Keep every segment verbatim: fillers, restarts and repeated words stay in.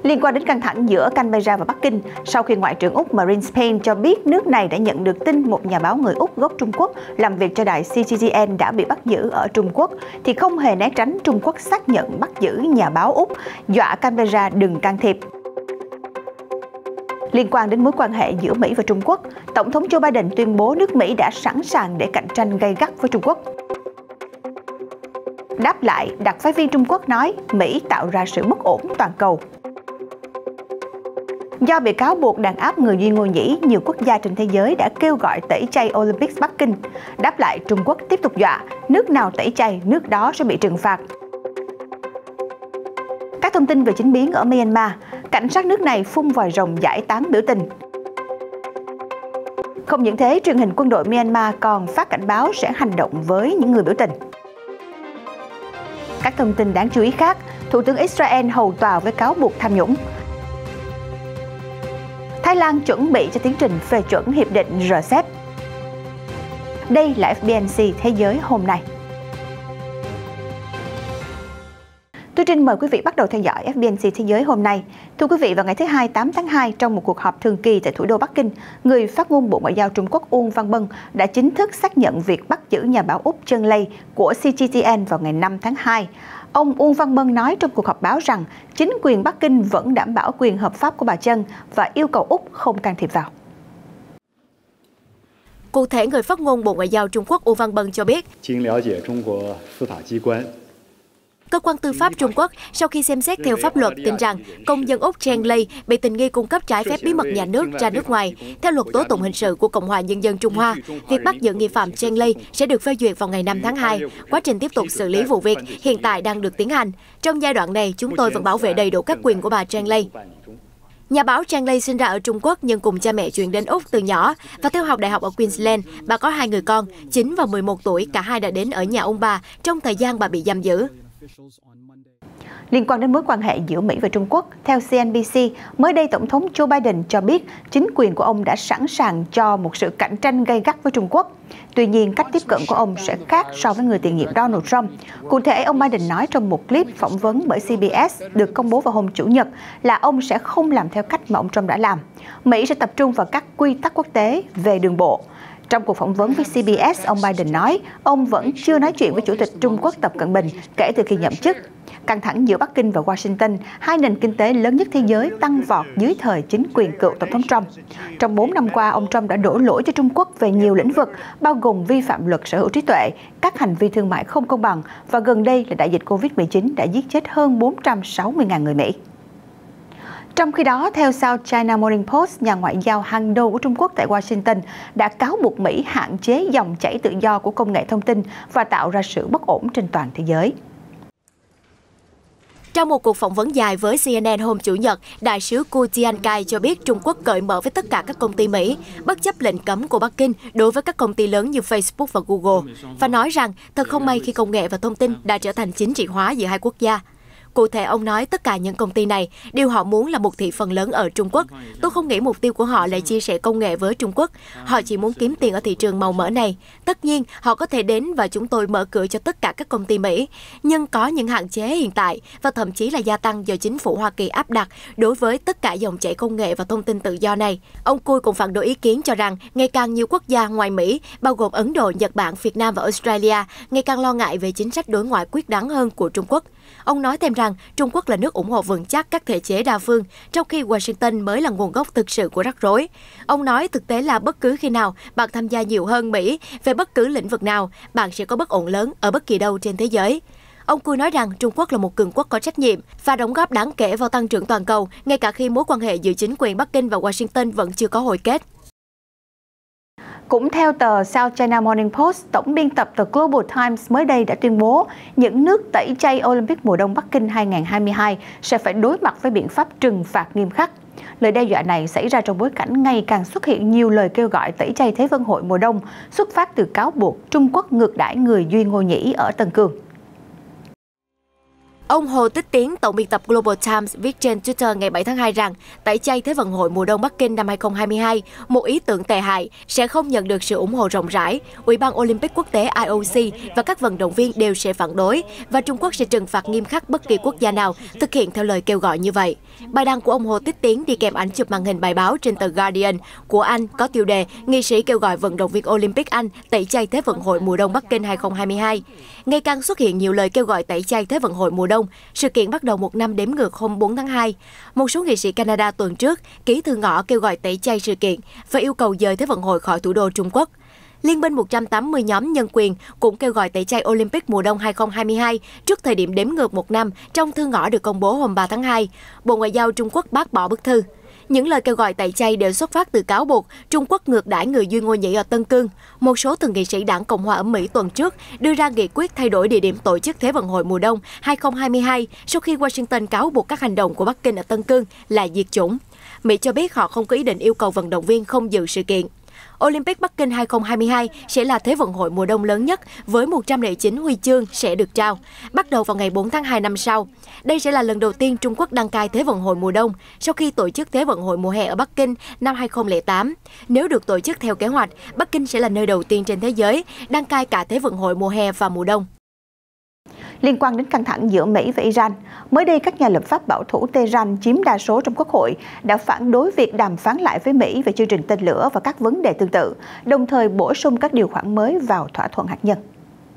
Liên quan đến căng thẳng giữa Canberra và Bắc Kinh, sau khi Ngoại trưởng Úc Marine Spain cho biết nước này đã nhận được tin một nhà báo người Úc gốc Trung Quốc làm việc cho đài xê giê tê en đã bị bắt giữ ở Trung Quốc, thì không hề né tránh Trung Quốc xác nhận bắt giữ nhà báo Úc, dọa Canberra đừng can thiệp. Liên quan đến mối quan hệ giữa Mỹ và Trung Quốc, Tổng thống Joe Biden tuyên bố nước Mỹ đã sẵn sàng để cạnh tranh gay gắt với Trung Quốc. Đáp lại, đặc phái viên Trung Quốc nói Mỹ tạo ra sự bất ổn toàn cầu. Do bị cáo buộc đàn áp người Duy Ngô Nhĩ, nhiều quốc gia trên thế giới đã kêu gọi tẩy chay Olympics Bắc Kinh. Đáp lại, Trung Quốc tiếp tục dọa, nước nào tẩy chay, nước đó sẽ bị trừng phạt. Các thông tin về chính biến ở Myanmar, cảnh sát nước này phun vòi rồng giải tán biểu tình. Không những thế, truyền hình quân đội Myanmar còn phát cảnh báo sẽ hành động với những người biểu tình. Các thông tin đáng chú ý khác, Thủ tướng Israel hầu tòa với cáo buộc tham nhũng. Thái Lan chuẩn bị cho tiến trình phê chuẩn hiệp định rờ xê e pê. Đây là ép bê en xê Thế giới hôm nay. Tôi Trinh mời quý vị bắt đầu theo dõi ép bê en xê Thế giới hôm nay. Thưa quý vị, vào ngày thứ Hai, tám tháng hai, trong một cuộc họp thường kỳ tại thủ đô Bắc Kinh, người phát ngôn Bộ Ngoại giao Trung Quốc Uông Văn Bân đã chính thức xác nhận việc bắt giữ nhà báo Úc Trân Lây của xê giê tê en vào ngày năm tháng hai. Ông Uông Văn Bân nói trong cuộc họp báo rằng chính quyền Bắc Kinh vẫn đảm bảo quyền hợp pháp của bà Trân và yêu cầu Úc không can thiệp vào. Cụ thể, người phát ngôn Bộ Ngoại giao Trung Quốc Uông Văn Bân cho biết, Cơ quan tư pháp Trung Quốc sau khi xem xét theo pháp luật tin rằng công dân Úc Trân Lây bị tình nghi cung cấp trái phép bí mật nhà nước ra nước ngoài. Theo luật tố tụng hình sự của Cộng hòa Nhân dân Trung Hoa, việc bắt giữ nghi phạm Trân Lây sẽ được phê duyệt vào ngày năm tháng hai. Quá trình tiếp tục xử lý vụ việc hiện tại đang được tiến hành. Trong giai đoạn này, chúng tôi vẫn bảo vệ đầy đủ các quyền của bà Trân Lây. Nhà báo Trân Lây sinh ra ở Trung Quốc nhưng cùng cha mẹ chuyển đến Úc từ nhỏ và theo học đại học ở Queensland. Bà có hai người con, chín và mười một tuổi, cả hai đã đến ở nhà ông bà trong thời gian bà bị giam giữ. Liên quan đến mối quan hệ giữa Mỹ và Trung Quốc, theo xê en bê xê, mới đây Tổng thống Joe Biden cho biết chính quyền của ông đã sẵn sàng cho một sự cạnh tranh gay gắt với Trung Quốc. Tuy nhiên, cách tiếp cận của ông sẽ khác so với người tiền nhiệm Donald Trump. Cụ thể, ông Biden nói trong một clip phỏng vấn bởi xê bê ét được công bố vào hôm Chủ nhật là ông sẽ không làm theo cách mà ông Trump đã làm. Mỹ sẽ tập trung vào các quy tắc quốc tế về đường bộ. Trong cuộc phỏng vấn với xê bê ét, ông Biden nói ông vẫn chưa nói chuyện với Chủ tịch Trung Quốc Tập Cận Bình kể từ khi nhậm chức. Căng thẳng giữa Bắc Kinh và Washington, hai nền kinh tế lớn nhất thế giới, tăng vọt dưới thời chính quyền cựu Tổng thống Trump. Trong bốn năm qua, ông Trump đã đổ lỗi cho Trung Quốc về nhiều lĩnh vực, bao gồm vi phạm luật sở hữu trí tuệ, các hành vi thương mại không công bằng và gần đây là đại dịch Covid mười chín đã giết chết hơn bốn trăm sáu mươi nghìn người Mỹ. Trong khi đó, theo South China Morning Post, nhà ngoại giao hàng đầu của Trung Quốc tại Washington đã cáo buộc Mỹ hạn chế dòng chảy tự do của công nghệ thông tin và tạo ra sự bất ổn trên toàn thế giới. Trong một cuộc phỏng vấn dài với xê en en hôm Chủ nhật, đại sứ Ku Tiankai cho biết Trung Quốc cởi mở với tất cả các công ty Mỹ, bất chấp lệnh cấm của Bắc Kinh đối với các công ty lớn như Facebook và Google, và nói rằng thật không may khi công nghệ và thông tin đã trở thành chính trị hóa giữa hai quốc gia. Cụ thể, ông nói tất cả những công ty này, điều họ muốn là một thị phần lớn ở Trung Quốc. Tôi không nghĩ mục tiêu của họ là chia sẻ công nghệ với Trung Quốc. Họ chỉ muốn kiếm tiền ở thị trường màu mỡ này. Tất nhiên, họ có thể đến và chúng tôi mở cửa cho tất cả các công ty Mỹ. Nhưng có những hạn chế hiện tại và thậm chí là gia tăng do chính phủ Hoa Kỳ áp đặt đối với tất cả dòng chảy công nghệ và thông tin tự do này. Ông Cui cũng phản đối ý kiến cho rằng ngày càng nhiều quốc gia ngoài Mỹ, bao gồm Ấn Độ, Nhật Bản, Việt Nam và Australia, ngày càng lo ngại về chính sách đối ngoại quyết đoán hơn của Trung Quốc. Ông nói thêm rằng Trung Quốc là nước ủng hộ vững chắc các thể chế đa phương, trong khi Washington mới là nguồn gốc thực sự của rắc rối. Ông nói thực tế là bất cứ khi nào bạn tham gia nhiều hơn Mỹ về bất cứ lĩnh vực nào, bạn sẽ có bất ổn lớn ở bất kỳ đâu trên thế giới. Ông Cui nói rằng Trung Quốc là một cường quốc có trách nhiệm và đóng góp đáng kể vào tăng trưởng toàn cầu, ngay cả khi mối quan hệ giữa chính quyền Bắc Kinh và Washington vẫn chưa có hồi kết. Cũng theo tờ South China Morning Post, tổng biên tập tờ Global Times mới đây đã tuyên bố những nước tẩy chay Olympic mùa đông Bắc Kinh hai không hai hai sẽ phải đối mặt với biện pháp trừng phạt nghiêm khắc. Lời đe dọa này xảy ra trong bối cảnh ngày càng xuất hiện nhiều lời kêu gọi tẩy chay Thế vận hội mùa đông, xuất phát từ cáo buộc Trung Quốc ngược đãi người Duy Ngô Nhĩ ở Tân Cương. Ông Hồ Tích Tiến, tổng biên tập Global Times, viết trên Twitter ngày bảy tháng hai rằng tẩy chay Thế vận hội mùa đông Bắc Kinh năm hai không hai hai, một ý tưởng tệ hại, sẽ không nhận được sự ủng hộ rộng rãi. Ủy ban Olympic quốc tế I O C và các vận động viên đều sẽ phản đối, và Trung Quốc sẽ trừng phạt nghiêm khắc bất kỳ quốc gia nào thực hiện theo lời kêu gọi như vậy. Bài đăng của ông Hồ Tích Tiến đi kèm ảnh chụp màn hình bài báo trên tờ Guardian của Anh có tiêu đề "Nghị sĩ kêu gọi vận động viên Olympic Anh tẩy chay Thế vận hội mùa đông Bắc Kinh hai không hai hai". Ngày càng xuất hiện nhiều lời kêu gọi tẩy chay Thế vận hội mùa đông. Sự kiện bắt đầu một năm đếm ngược hôm bốn tháng hai. Một số nghị sĩ Canada tuần trước ký thư ngõ kêu gọi tẩy chay sự kiện và yêu cầu dời Thế vận hội khỏi thủ đô Trung Quốc. Liên minh một trăm tám mươi nhóm nhân quyền cũng kêu gọi tẩy chay Olympic mùa đông hai không hai hai trước thời điểm đếm ngược một năm trong thư ngõ được công bố hôm ba tháng hai. Bộ Ngoại giao Trung Quốc bác bỏ bức thư. Những lời kêu gọi tẩy chay đều xuất phát từ cáo buộc Trung Quốc ngược đãi người Duy Ngô Nhĩ ở Tân Cương. Một số thượng nghị sĩ đảng Cộng hòa ở Mỹ tuần trước đưa ra nghị quyết thay đổi địa điểm tổ chức Thế vận hội mùa đông hai không hai hai sau khi Washington cáo buộc các hành động của Bắc Kinh ở Tân Cương là diệt chủng. Mỹ cho biết họ không có ý định yêu cầu vận động viên không dự sự kiện. Olympic Bắc Kinh hai không hai hai sẽ là Thế vận hội mùa đông lớn nhất với một trăm lẻ chín huy chương sẽ được trao, bắt đầu vào ngày bốn tháng hai năm sau. Đây sẽ là lần đầu tiên Trung Quốc đăng cai Thế vận hội mùa đông sau khi tổ chức Thế vận hội mùa hè ở Bắc Kinh năm hai không không tám. Nếu được tổ chức theo kế hoạch, Bắc Kinh sẽ là nơi đầu tiên trên thế giới đăng cai cả Thế vận hội mùa hè và mùa đông. Liên quan đến căng thẳng giữa Mỹ và Iran, mới đây các nhà lập pháp bảo thủ Tehran chiếm đa số trong Quốc hội đã phản đối việc đàm phán lại với Mỹ về chương trình tên lửa và các vấn đề tương tự, đồng thời bổ sung các điều khoản mới vào thỏa thuận hạt nhân.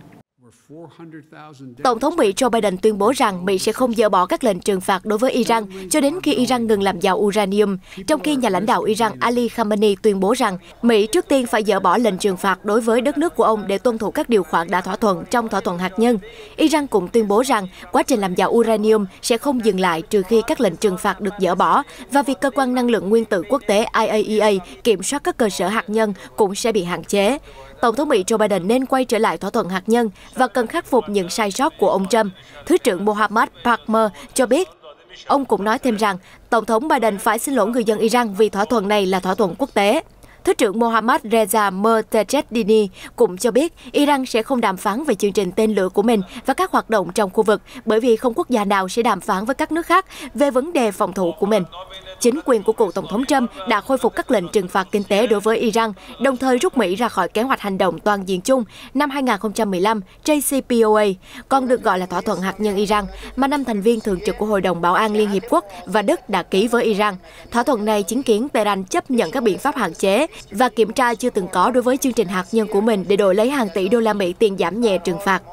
Tổng thống Mỹ Joe Biden tuyên bố rằng Mỹ sẽ không dỡ bỏ các lệnh trừng phạt đối với Iran cho đến khi Iran ngừng làm giàu uranium, trong khi nhà lãnh đạo Iran Ali Khamenei tuyên bố rằng Mỹ trước tiên phải dỡ bỏ lệnh trừng phạt đối với đất nước của ông để tuân thủ các điều khoản đã thỏa thuận trong thỏa thuận hạt nhân. Iran cũng tuyên bố rằng quá trình làm giàu uranium sẽ không dừng lại trừ khi các lệnh trừng phạt được dỡ bỏ, và việc cơ quan năng lượng nguyên tử quốc tế I A E A kiểm soát các cơ sở hạt nhân cũng sẽ bị hạn chế. Tổng thống Mỹ Joe Biden nên quay trở lại thỏa thuận hạt nhân và cần khắc phục những sai sót của ông Trump. Thứ trưởng Mohammad Parmer cho biết. Ông cũng nói thêm rằng Tổng thống Biden phải xin lỗi người dân Iran vì thỏa thuận này là thỏa thuận quốc tế. Thứ trưởng Mohammad Reza Mohtadini cũng cho biết Iran sẽ không đàm phán về chương trình tên lửa của mình và các hoạt động trong khu vực, bởi vì không quốc gia nào sẽ đàm phán với các nước khác về vấn đề phòng thủ của mình. Chính quyền của cựu Tổng thống Trump đã khôi phục các lệnh trừng phạt kinh tế đối với Iran, đồng thời rút Mỹ ra khỏi kế hoạch hành động toàn diện chung năm hai không một lăm J C P O A, còn được gọi là thỏa thuận hạt nhân Iran, mà năm thành viên thường trực của Hội đồng Bảo an Liên Hiệp Quốc và Đức đã ký với Iran. Thỏa thuận này chứng kiến Tehran chấp nhận các biện pháp hạn chế và kiểm tra chưa từng có đối với chương trình hạt nhân của mình để đổi lấy hàng tỷ đô la Mỹ tiền giảm nhẹ trừng phạt.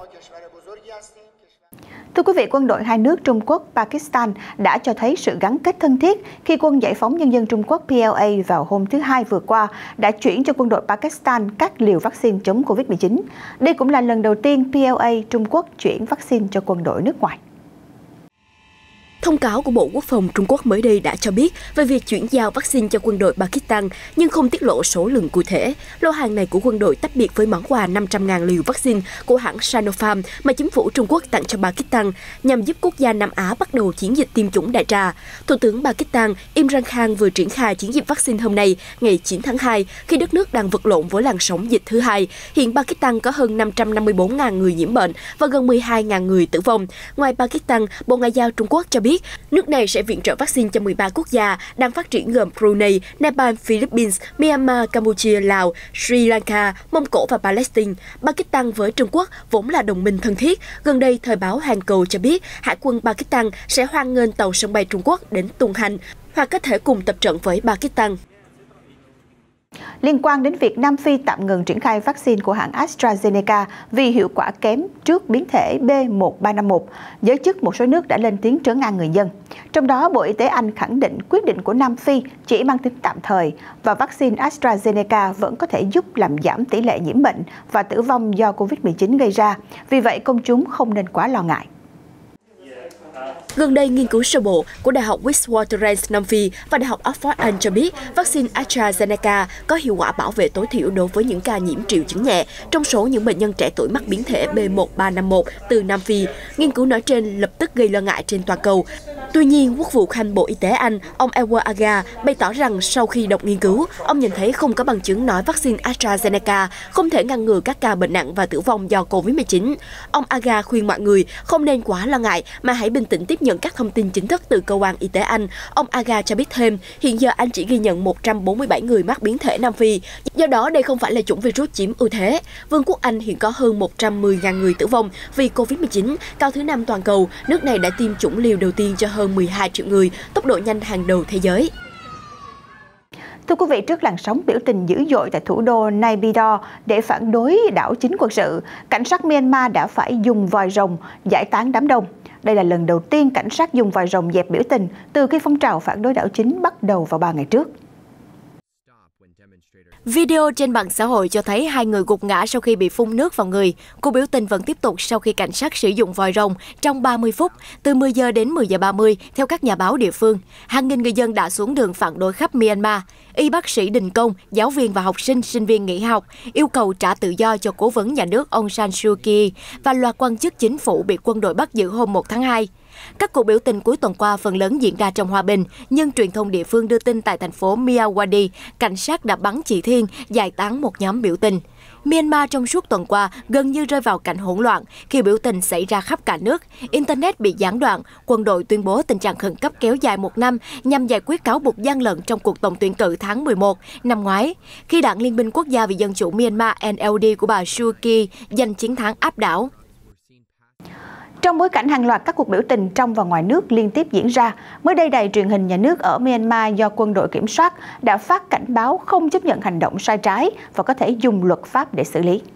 Thưa quý vị, quân đội hai nước Trung Quốc, Pakistan đã cho thấy sự gắn kết thân thiết khi Quân Giải phóng Nhân dân Trung Quốc P L A vào hôm thứ Hai vừa qua đã chuyển cho quân đội Pakistan các liều vaccine chống Covid mười chín. Đây cũng là lần đầu tiên P L A Trung Quốc chuyển vaccine cho quân đội nước ngoài. Thông cáo của Bộ Quốc phòng Trung Quốc mới đây đã cho biết về việc chuyển giao vaccine cho quân đội Pakistan, nhưng không tiết lộ số lượng cụ thể. Lô hàng này của quân đội tách biệt với món quà năm trăm nghìn liều vaccine của hãng Sinopharm mà chính phủ Trung Quốc tặng cho Pakistan nhằm giúp quốc gia Nam Á bắt đầu chiến dịch tiêm chủng đại trà. Thủ tướng Pakistan Imran Khan vừa triển khai chiến dịch vaccine hôm nay, ngày chín tháng hai, khi đất nước đang vật lộn với làn sóng dịch thứ hai. Hiện Pakistan có hơn năm trăm năm mươi tư nghìn người nhiễm bệnh và gần mười hai nghìn người tử vong. Ngoài Pakistan, Bộ Ngoại giao Trung Quốc cho biết nước này sẽ viện trợ vaccine cho mười ba quốc gia đang phát triển gồm Brunei, Nepal, Philippines, Myanmar, Campuchia, Lào, Sri Lanka, Mông Cổ và Palestine. Pakistan với Trung Quốc vốn là đồng minh thân thiết. Gần đây, thời báo Hoàn Cầu cho biết Hải quân Pakistan sẽ hoan nghênh tàu sân bay Trung Quốc đến tuần hành hoặc có thể cùng tập trận với Pakistan. Liên quan đến việc Nam Phi tạm ngừng triển khai vaccine của hãng AstraZeneca vì hiệu quả kém trước biến thể B một ba năm một, giới chức một số nước đã lên tiếng trấn an người dân. Trong đó, Bộ Y tế Anh khẳng định quyết định của Nam Phi chỉ mang tính tạm thời và vaccine AstraZeneca vẫn có thể giúp làm giảm tỷ lệ nhiễm bệnh và tử vong do Covid mười chín gây ra. Vì vậy, công chúng không nên quá lo ngại. Gần đây, nghiên cứu sơ bộ của Đại học Witwatersrand Nam Phi và Đại học Oxford Anh cho biết vaccine AstraZeneca có hiệu quả bảo vệ tối thiểu đối với những ca nhiễm triệu chứng nhẹ trong số những bệnh nhân trẻ tuổi mắc biến thể B một ba năm một từ Nam Phi. Nghiên cứu nói trên lập tức gây lo ngại trên toàn cầu. Tuy nhiên, Quốc vụ Khanh Bộ Y tế Anh, ông Edward Aga, bày tỏ rằng sau khi đọc nghiên cứu, ông nhìn thấy không có bằng chứng nói vaccine AstraZeneca không thể ngăn ngừa các ca bệnh nặng và tử vong do Covid mười chín. Ông Aga khuyên mọi người không nên quá lo ngại mà hãy bình tĩnh tiếp nhận các thông tin chính thức từ cơ quan y tế Anh. Ông Aga cho biết thêm, hiện giờ Anh chỉ ghi nhận một trăm bốn mươi bảy người mắc biến thể Nam Phi, do đó đây không phải là chủng virus chiếm ưu thế. Vương quốc Anh hiện có hơn một trăm mười nghìn người tử vong vì Covid mười chín, cao thứ năm toàn cầu. Nước này đã tiêm chủng liều đầu tiên cho hơn mười hai triệu người, tốc độ nhanh hàng đầu thế giới. Thưa quý vị, trước làn sóng biểu tình dữ dội tại thủ đô Naypyidaw để phản đối đảo chính quân sự, cảnh sát Myanmar đã phải dùng vòi rồng giải tán đám đông. Đây là lần đầu tiên cảnh sát dùng vòi rồng dẹp biểu tình từ khi phong trào phản đối đảo chính bắt đầu vào ba ngày trước. Video trên mạng xã hội cho thấy hai người gục ngã sau khi bị phun nước vào người. Cuộc biểu tình vẫn tiếp tục sau khi cảnh sát sử dụng vòi rồng trong ba mươi phút, từ mười giờ đến mười giờ ba mươi, theo các nhà báo địa phương. Hàng nghìn người dân đã xuống đường phản đối khắp Myanmar. Y bác sĩ đình công, giáo viên và học sinh, sinh viên nghỉ học, yêu cầu trả tự do cho cố vấn nhà nước Aung San Suu Kyi và loạt quan chức chính phủ bị quân đội bắt giữ hôm một tháng hai. Các cuộc biểu tình cuối tuần qua phần lớn diễn ra trong hòa bình, nhưng truyền thông địa phương đưa tin tại thành phố Myawaddy, cảnh sát đã bắn chỉ thiên, giải tán một nhóm biểu tình. Myanmar trong suốt tuần qua gần như rơi vào cảnh hỗn loạn khi biểu tình xảy ra khắp cả nước. Internet bị gián đoạn, quân đội tuyên bố tình trạng khẩn cấp kéo dài một năm nhằm giải quyết cáo buộc gian lận trong cuộc tổng tuyển cử tháng mười một năm ngoái, khi Đảng Liên minh Quốc gia vì Dân chủ Myanmar N L D của bà Suu Kyi giành chiến thắng áp đảo. Trong bối cảnh hàng loạt các cuộc biểu tình trong và ngoài nước liên tiếp diễn ra, mới đây đài truyền hình nhà nước ở Myanmar do quân đội kiểm soát đã phát cảnh báo không chấp nhận hành động sai trái và có thể dùng luật pháp để xử lý.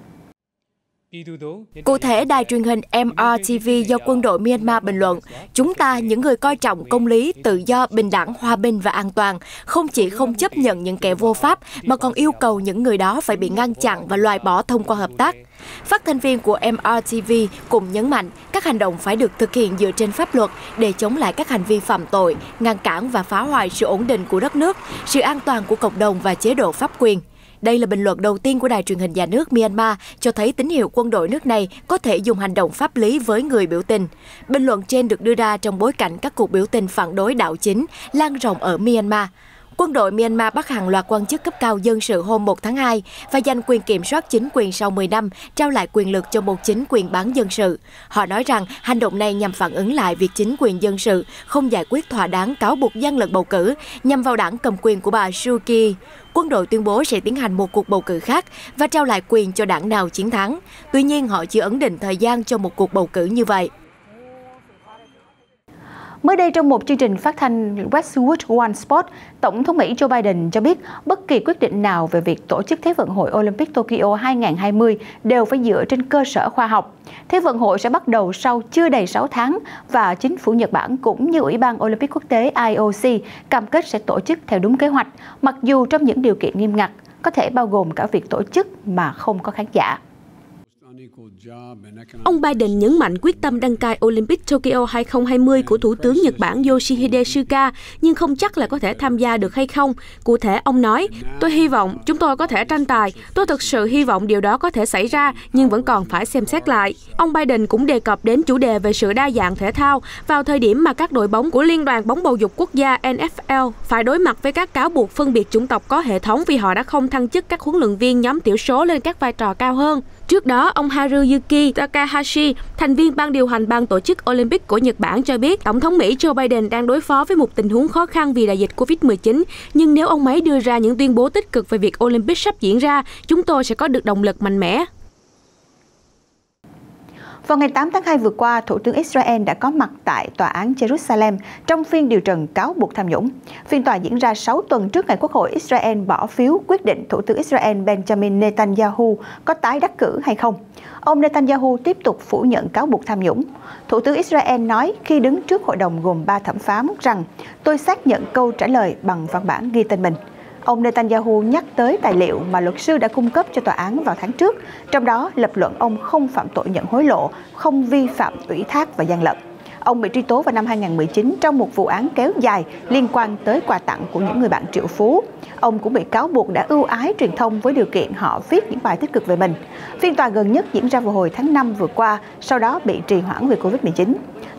Cụ thể, đài truyền hình M R T V do quân đội Myanmar bình luận, chúng ta, những người coi trọng công lý, tự do, bình đẳng, hòa bình và an toàn, không chỉ không chấp nhận những kẻ vô pháp, mà còn yêu cầu những người đó phải bị ngăn chặn và loại bỏ thông qua hợp tác. Phát thanh viên của M R T V cũng nhấn mạnh các hành động phải được thực hiện dựa trên pháp luật để chống lại các hành vi phạm tội, ngăn cản và phá hoại sự ổn định của đất nước, sự an toàn của cộng đồng và chế độ pháp quyền. Đây là bình luận đầu tiên của đài truyền hình nhà nước Myanmar cho thấy tín hiệu quân đội nước này có thể dùng hành động pháp lý với người biểu tình. Bình luận trên được đưa ra trong bối cảnh các cuộc biểu tình phản đối đảo chính lan rộng ở Myanmar. Quân đội Myanmar bắt hàng loạt quan chức cấp cao dân sự hôm một tháng hai và giành quyền kiểm soát chính quyền sau mười năm, trao lại quyền lực cho một chính quyền bán dân sự. Họ nói rằng hành động này nhằm phản ứng lại việc chính quyền dân sự không giải quyết thỏa đáng cáo buộc gian lận bầu cử nhằm vào đảng cầm quyền của bà Suu Kyi. Quân đội tuyên bố sẽ tiến hành một cuộc bầu cử khác và trao lại quyền cho đảng nào chiến thắng. Tuy nhiên, họ chưa ấn định thời gian cho một cuộc bầu cử như vậy. Mới đây, trong một chương trình phát thanh Westwood One Sport, Tổng thống Mỹ Joe Biden cho biết bất kỳ quyết định nào về việc tổ chức Thế vận hội Olympic Tokyo hai không hai không đều phải dựa trên cơ sở khoa học. Thế vận hội sẽ bắt đầu sau chưa đầy sáu tháng và chính phủ Nhật Bản cũng như Ủy ban Olympic Quốc tế I O C cam kết sẽ tổ chức theo đúng kế hoạch, mặc dù trong những điều kiện nghiêm ngặt, có thể bao gồm cả việc tổ chức mà không có khán giả. Ông Biden nhấn mạnh quyết tâm đăng cai Olympic Tokyo hai không hai không của Thủ tướng Nhật Bản Yoshihide Suga, nhưng không chắc là có thể tham gia được hay không. Cụ thể, ông nói, tôi hy vọng chúng tôi có thể tranh tài. Tôi thực sự hy vọng điều đó có thể xảy ra, nhưng vẫn còn phải xem xét lại. Ông Biden cũng đề cập đến chủ đề về sự đa dạng thể thao vào thời điểm mà các đội bóng của Liên đoàn bóng bầu dục quốc gia N F L phải đối mặt với các cáo buộc phân biệt chủng tộc có hệ thống vì họ đã không thăng chức các huấn luyện viên nhóm thiểu số lên các vai trò cao hơn. Trước đó, ông Haruyuki Takahashi, thành viên ban điều hành ban tổ chức Olympic của Nhật Bản cho biết Tổng thống Mỹ Joe Biden đang đối phó với một tình huống khó khăn vì đại dịch Covid mười chín. Nhưng nếu ông ấy đưa ra những tuyên bố tích cực về việc Olympic sắp diễn ra, chúng tôi sẽ có được động lực mạnh mẽ. Vào ngày tám tháng hai vừa qua, Thủ tướng Israel đã có mặt tại Tòa án Jerusalem trong phiên điều trần cáo buộc tham nhũng. Phiên tòa diễn ra sáu tuần trước ngày Quốc hội Israel bỏ phiếu quyết định Thủ tướng Israel Benjamin Netanyahu có tái đắc cử hay không. Ông Netanyahu tiếp tục phủ nhận cáo buộc tham nhũng. Thủ tướng Israel nói khi đứng trước hội đồng gồm ba thẩm phán rằng tôi xác nhận câu trả lời bằng văn bản ghi tên mình. Ông Netanyahu nhắc tới tài liệu mà luật sư đã cung cấp cho tòa án vào tháng trước, trong đó lập luận ông không phạm tội nhận hối lộ, không vi phạm ủy thác và gian lận. Ông bị truy tố vào năm hai nghìn không trăm mười chín trong một vụ án kéo dài liên quan tới quà tặng của những người bạn triệu phú. Ông cũng bị cáo buộc đã ưu ái truyền thông với điều kiện họ viết những bài tích cực về mình. Phiên tòa gần nhất diễn ra vào hồi tháng năm vừa qua, sau đó bị trì hoãn vì Covid mười chín.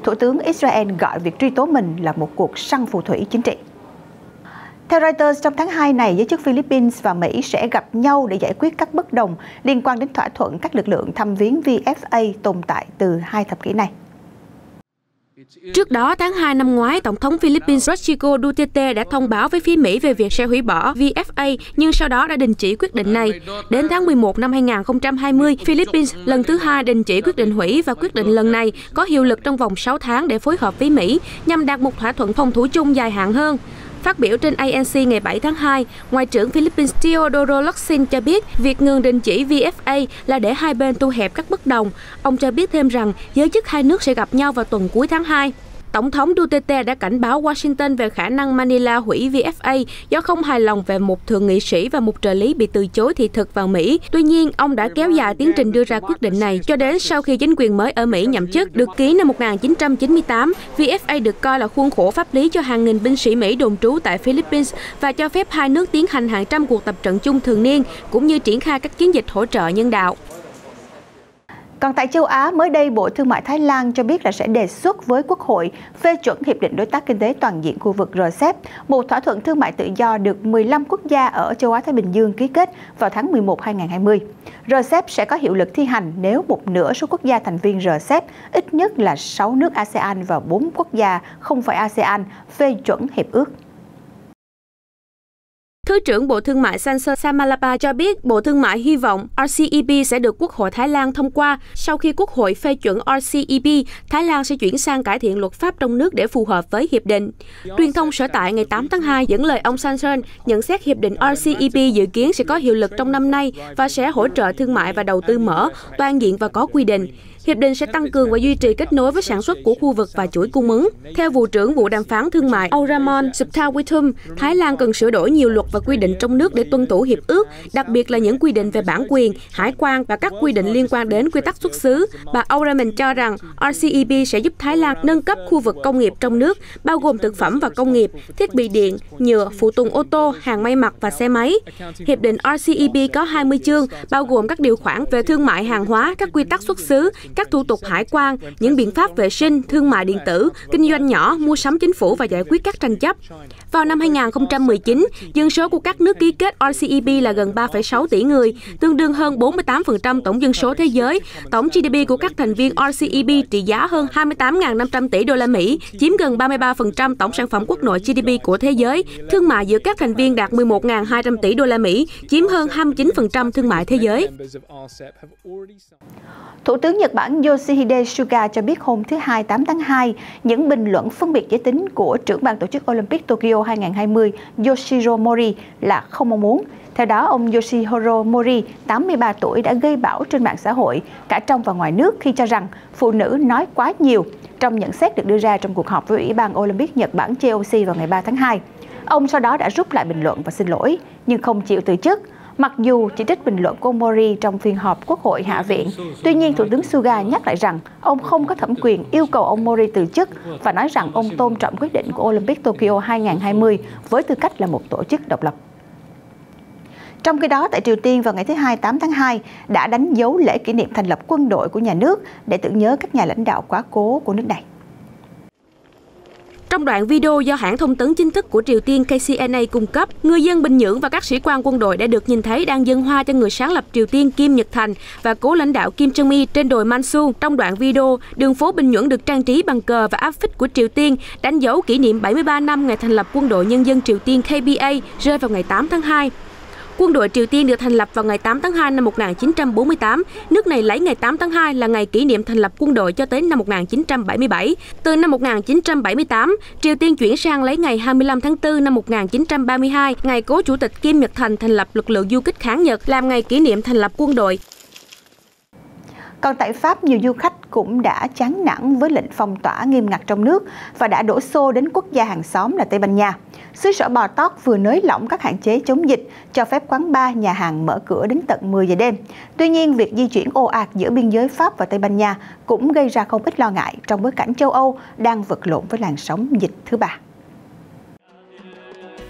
Thủ tướng Israel gọi việc truy tố mình là một cuộc săn phù thủy chính trị. Theo Reuters, trong tháng hai này, giới chức Philippines và Mỹ sẽ gặp nhau để giải quyết các bất đồng liên quan đến thỏa thuận các lực lượng thăm viếng vê ép a tồn tại từ hai thập kỷ này. Trước đó, tháng hai năm ngoái, Tổng thống Philippines Rodrigo Duterte đã thông báo với phía Mỹ về việc sẽ hủy bỏ vê ép a, nhưng sau đó đã đình chỉ quyết định này. Đến tháng mười một năm hai nghìn không trăm hai mươi, Philippines lần thứ hai đình chỉ quyết định hủy và quyết định lần này có hiệu lực trong vòng sáu tháng để phối hợp với Mỹ nhằm đạt một thỏa thuận phòng thủ chung dài hạn hơn. Phát biểu trên a en xê ngày bảy tháng hai, Ngoại trưởng Philippines Teodoro Locsin cho biết việc ngừng đình chỉ vê ép a là để hai bên thu hẹp các bất đồng. Ông cho biết thêm rằng giới chức hai nước sẽ gặp nhau vào tuần cuối tháng hai. Tổng thống Duterte đã cảnh báo Washington về khả năng Manila hủy vê ép a do không hài lòng về một thượng nghị sĩ và một trợ lý bị từ chối thị thực vào Mỹ. Tuy nhiên, ông đã kéo dài tiến trình đưa ra quyết định này cho đến sau khi chính quyền mới ở Mỹ nhậm chức. Được ký năm một nghìn chín trăm chín mươi tám, vê ép a được coi là khuôn khổ pháp lý cho hàng nghìn binh sĩ Mỹ đồn trú tại Philippines và cho phép hai nước tiến hành hàng trăm cuộc tập trận chung thường niên, cũng như triển khai các chiến dịch hỗ trợ nhân đạo. Còn tại châu Á, mới đây Bộ Thương mại Thái Lan cho biết là sẽ đề xuất với Quốc hội phê chuẩn Hiệp định Đối tác Kinh tế Toàn diện khu vực rờ xê e pê, một thỏa thuận thương mại tự do được mười lăm quốc gia ở châu Á-Thái Bình Dương ký kết vào tháng mười một năm hai nghìn không trăm hai mươi. rờ xê e pê sẽ có hiệu lực thi hành nếu một nửa số quốc gia thành viên rờ xê e pê, ít nhất là sáu nước a sê an và bốn quốc gia không phải a sê an, phê chuẩn hiệp ước. Thứ trưởng Bộ Thương mại Sanson Samalapa cho biết Bộ Thương mại hy vọng rờ xê e pê sẽ được Quốc hội Thái Lan thông qua. Sau khi Quốc hội phê chuẩn rờ xê e pê, Thái Lan sẽ chuyển sang cải thiện luật pháp trong nước để phù hợp với hiệp định. Truyền thông sở tại ngày tám tháng hai dẫn lời ông Sanson nhận xét hiệp định rờ xê e pê dự kiến sẽ có hiệu lực trong năm nay và sẽ hỗ trợ thương mại và đầu tư mở, toàn diện và có quy định. Hiệp định sẽ tăng cường và duy trì kết nối với sản xuất của khu vực và chuỗi cung ứng. Theo vụ trưởng vụ đàm phán thương mại Auramon Subtawitum, Thái Lan cần sửa đổi nhiều luật và quy định trong nước để tuân thủ hiệp ước, đặc biệt là những quy định về bản quyền, hải quan và các quy định liên quan đến quy tắc xuất xứ. Bà Auramon cho rằng rờ xê e pê sẽ giúp Thái Lan nâng cấp khu vực công nghiệp trong nước, bao gồm thực phẩm và công nghiệp, thiết bị điện, nhựa, phụ tùng ô tô, hàng may mặc và xe máy. Hiệp định rờ xê e pê có hai mươi chương, bao gồm các điều khoản về thương mại hàng hóa, các quy tắc xuất xứ, các thủ tục hải quan, những biện pháp vệ sinh, thương mại điện tử, kinh doanh nhỏ, mua sắm chính phủ và giải quyết các tranh chấp. Vào năm hai nghìn không trăm mười chín, dân số của các nước ký kết rờ xê e pê là gần ba phẩy sáu tỷ người, tương đương hơn bốn mươi tám phần trăm tổng dân số thế giới. Tổng giê đê pê của các thành viên rờ xê e pê trị giá hơn hai mươi tám nghìn năm trăm tỷ đô la Mỹ, chiếm gần ba mươi ba phần trăm tổng sản phẩm quốc nội giê đê pê của thế giới. Thương mại giữa các thành viên đạt mười một nghìn hai trăm tỷ đô la Mỹ, chiếm hơn hai mươi chín phần trăm thương mại thế giới. Thủ tướng Nhật Bản Yoshihide Suga cho biết hôm thứ Hai tám tháng hai, những bình luận phân biệt giới tính của trưởng ban tổ chức Olympic Tokyo hai nghìn không trăm hai mươi Yoshihiro Mori là không mong muốn. Theo đó, ông Yoshihiro Mori, tám mươi ba tuổi, đã gây bão trên mạng xã hội, cả trong và ngoài nước, khi cho rằng phụ nữ nói quá nhiều trong nhận xét được đưa ra trong cuộc họp với Ủy ban Olympic Nhật Bản J O C vào ngày ba tháng hai. Ông sau đó đã rút lại bình luận và xin lỗi, nhưng không chịu từ chức. Mặc dù chỉ trích bình luận của Mori trong phiên họp Quốc hội Hạ viện, tuy nhiên Thủ tướng Suga nhắc lại rằng ông không có thẩm quyền yêu cầu ông Mori từ chức và nói rằng ông tôn trọng quyết định của Olympic Tokyo hai nghìn không trăm hai mươi với tư cách là một tổ chức độc lập. Trong khi đó, tại Triều Tiên vào ngày thứ Hai tám tháng hai đã đánh dấu lễ kỷ niệm thành lập quân đội của nhà nước để tưởng nhớ các nhà lãnh đạo quá cố của nước này. Trong đoạn video do hãng thông tấn chính thức của Triều Tiên K C N A cung cấp, người dân Bình Nhưỡng và các sĩ quan quân đội đã được nhìn thấy đang dâng hoa cho người sáng lập Triều Tiên Kim Nhật Thành và cố lãnh đạo Kim Jong Il trên đồi Mansu. Trong đoạn video, đường phố Bình Nhưỡng được trang trí bằng cờ và áp phích của Triều Tiên, đánh dấu kỷ niệm bảy mươi ba năm ngày thành lập Quân đội Nhân dân Triều Tiên K P A rơi vào ngày tám tháng hai. Quân đội Triều Tiên được thành lập vào ngày tám tháng hai năm một nghìn chín trăm bốn mươi tám. Nước này lấy ngày tám tháng hai là ngày kỷ niệm thành lập quân đội cho tới năm một nghìn chín trăm bảy mươi bảy. Từ năm một nghìn chín trăm bảy mươi tám, Triều Tiên chuyển sang lấy ngày hai mươi lăm tháng tư năm một nghìn chín trăm ba mươi hai, ngày cố Chủ tịch Kim Nhật Thành thành lập lực lượng du kích kháng Nhật, làm ngày kỷ niệm thành lập quân đội. Còn tại Pháp, nhiều du khách cũng đã chán nản với lệnh phong tỏa nghiêm ngặt trong nước và đã đổ xô đến quốc gia hàng xóm là Tây Ban Nha. Xứ sở bò tót vừa nới lỏng các hạn chế chống dịch, cho phép quán bar, nhà hàng mở cửa đến tận mười giờ đêm. Tuy nhiên, việc di chuyển ồ ạt giữa biên giới Pháp và Tây Ban Nha cũng gây ra không ít lo ngại trong bối cảnh châu Âu đang vật lộn với làn sóng dịch thứ ba.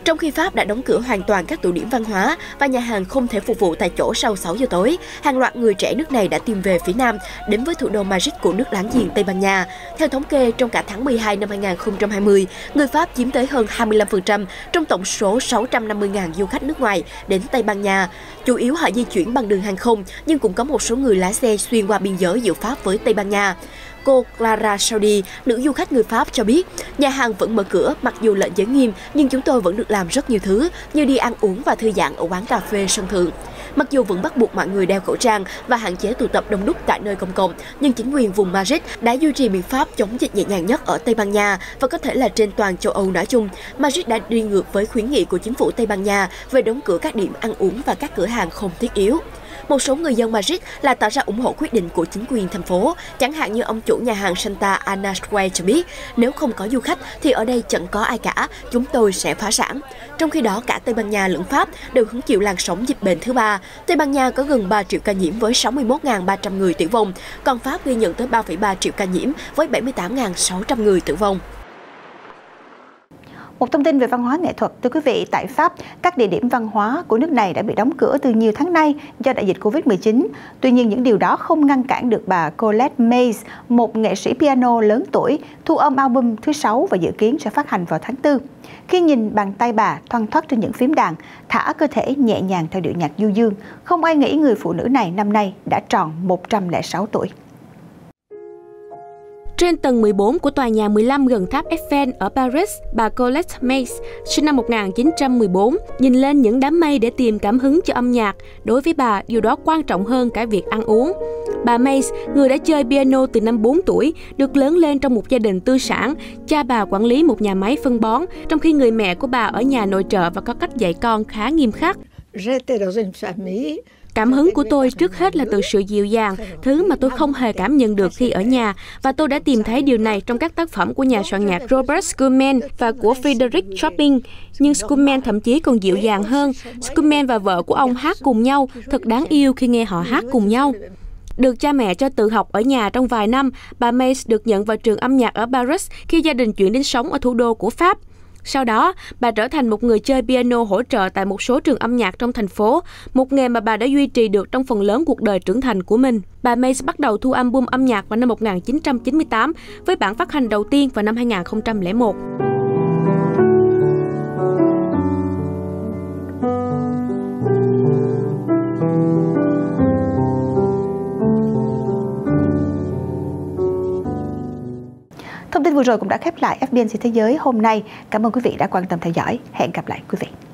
Trong khi Pháp đã đóng cửa hoàn toàn các tụ điểm văn hóa và nhà hàng không thể phục vụ tại chỗ sau sáu giờ tối, hàng loạt người trẻ nước này đã tìm về phía Nam, đến với thủ đô Madrid của nước láng giềng Tây Ban Nha. Theo thống kê, trong cả tháng mười hai năm hai nghìn không trăm hai mươi, người Pháp chiếm tới hơn hai mươi lăm phần trăm trong tổng số sáu trăm năm mươi nghìn du khách nước ngoài đến Tây Ban Nha. Chủ yếu họ di chuyển bằng đường hàng không, nhưng cũng có một số người lái xe xuyên qua biên giới giữa Pháp với Tây Ban Nha. Cô Clara Saudi, nữ du khách người Pháp cho biết, nhà hàng vẫn mở cửa mặc dù lệnh giới nghiêm, nhưng chúng tôi vẫn được làm rất nhiều thứ như đi ăn uống và thư giãn ở quán cà phê sân thượng. Mặc dù vẫn bắt buộc mọi người đeo khẩu trang và hạn chế tụ tập đông đúc tại nơi công cộng, nhưng chính quyền vùng Madrid đã duy trì biện pháp chống dịch nhẹ nhàng nhất ở Tây Ban Nha và có thể là trên toàn châu Âu nói chung. Madrid đã đi ngược với khuyến nghị của chính phủ Tây Ban Nha về đóng cửa các điểm ăn uống và các cửa hàng không thiết yếu. Một số người dân Madrid là tỏ ra ủng hộ quyết định của chính quyền thành phố, chẳng hạn như ông chủ nhà hàng Santa Ana Square cho biết, nếu không có du khách thì ở đây chẳng có ai cả, chúng tôi sẽ phá sản. Trong khi đó, cả Tây Ban Nha lẫn Pháp đều hứng chịu làn sóng dịch bệnh thứ ba. Tây Ban Nha có gần ba triệu ca nhiễm với sáu mươi mốt nghìn ba trăm người tử vong, còn Pháp ghi nhận tới ba phẩy ba triệu ca nhiễm với bảy mươi tám nghìn sáu trăm người tử vong. Một thông tin về văn hóa nghệ thuật, thưa quý vị, tại Pháp, các địa điểm văn hóa của nước này đã bị đóng cửa từ nhiều tháng nay do đại dịch Covid mười chín. Tuy nhiên, những điều đó không ngăn cản được bà Colette Mays, một nghệ sĩ piano lớn tuổi, thu âm album thứ sáu và dự kiến sẽ phát hành vào tháng tư. Khi nhìn bàn tay bà thoăn thoắt trên những phím đàn, thả cơ thể nhẹ nhàng theo điệu nhạc du dương, không ai nghĩ người phụ nữ này năm nay đã tròn một trăm lẻ sáu tuổi. Trên tầng mười bốn của tòa nhà mười lăm gần tháp Eiffel ở Paris, bà Colette Mays, sinh năm một nghìn chín trăm mười bốn, nhìn lên những đám mây để tìm cảm hứng cho âm nhạc. Đối với bà, điều đó quan trọng hơn cả việc ăn uống. Bà Mays, người đã chơi piano từ năm bốn tuổi, được lớn lên trong một gia đình tư sản. Cha bà quản lý một nhà máy phân bón, trong khi người mẹ của bà ở nhà nội trợ và có cách dạy con khá nghiêm khắc. Cảm hứng của tôi trước hết là từ sự dịu dàng, thứ mà tôi không hề cảm nhận được khi ở nhà, và tôi đã tìm thấy điều này trong các tác phẩm của nhà soạn nhạc Robert Schumann và của Frédéric Chopin. Nhưng Schumann thậm chí còn dịu dàng hơn. Schumann và vợ của ông hát cùng nhau, thật đáng yêu khi nghe họ hát cùng nhau. Được cha mẹ cho tự học ở nhà trong vài năm, bà Mays được nhận vào trường âm nhạc ở Paris khi gia đình chuyển đến sống ở thủ đô của Pháp. Sau đó, bà trở thành một người chơi piano hỗ trợ tại một số trường âm nhạc trong thành phố, một nghề mà bà đã duy trì được trong phần lớn cuộc đời trưởng thành của mình. Bà Mays bắt đầu thu album âm nhạc vào năm một nghìn chín trăm chín mươi tám, với bản phát hành đầu tiên vào năm hai nghìn không trăm lẻ một. Thông tin vừa rồi cũng đã khép lại ép bê en xê Thế giới hôm nay. Cảm ơn quý vị đã quan tâm theo dõi. Hẹn gặp lại quý vị.